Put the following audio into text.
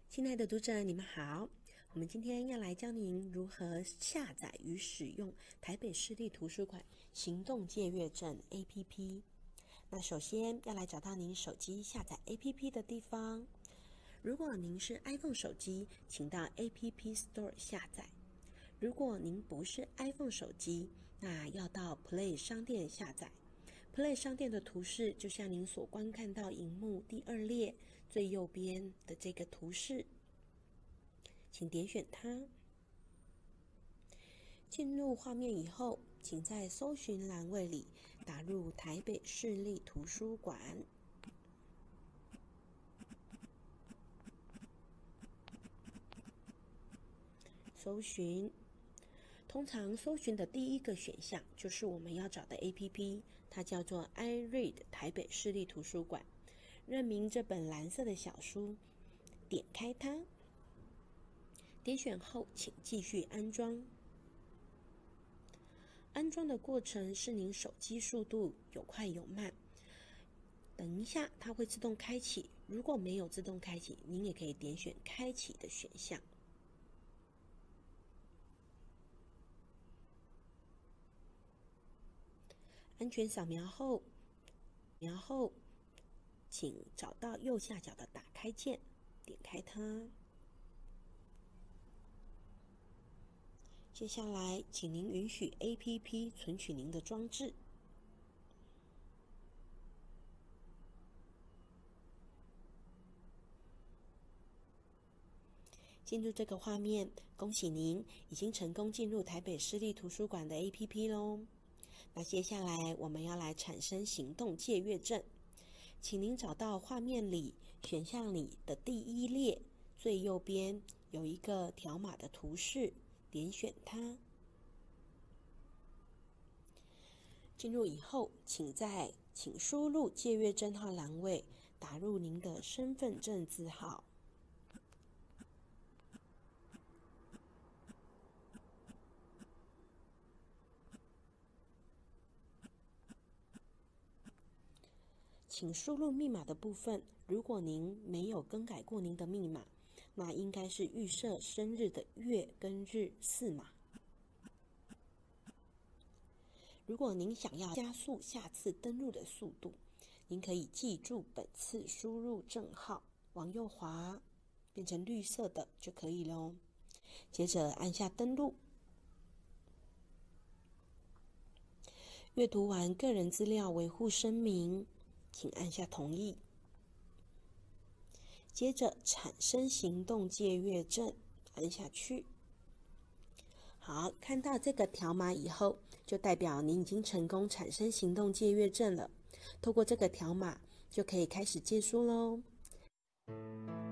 亲爱的读者，你们好。我们今天要来教您如何下载与使用台北市立图书馆行动借阅证 APP。那首先要来找到您手机下载 APP 的地方。如果您是 iPhone 手机，请到 App Store 下载。如果您不是 iPhone 手机，那要到 Play 商店下载。Play 商店的图示就像您所观看到荧幕第2列最右边的这个图示，请点选它。进入画面以后，请在搜寻栏位里打入台北市立图书馆，搜寻。通常搜寻的第一个选项就是我们要找的 APP， 它叫做 iRead 台北市立图书馆。认明这本蓝色的小书，点开它。点选后，请继续安装。安装的过程是您手机速度有快有慢。等一下，它会自动开启。如果没有自动开启，您也可以点选开启的选项。安全扫描后，请找到右下角的打开键，点开它。接下来，请您允许 APP 存取您的装置。进入这个画面，恭喜您已经成功进入台北市立图书馆的 APP 咯。那接下来我们要来产生行动借阅证，请您找到画面里选项里的第1列最右边有一个条码的图示，点选它。进入以后，请输入借阅证号栏位，打入您的身份证字号。请输入密码的部分，如果您没有更改过您的密码，那应该是预设生日的月跟日4码。如果您想要加速下次登录的速度，您可以记住本次输入证号，往右滑，变成绿色的就可以咯。接着按下登录。阅读完个人资料维护声明，请按下同意。接着产生行动借阅证，按下去。好，看到这个条码以后，就代表您已经成功产生行动借阅证了。透过这个条码，就可以开始借书咯。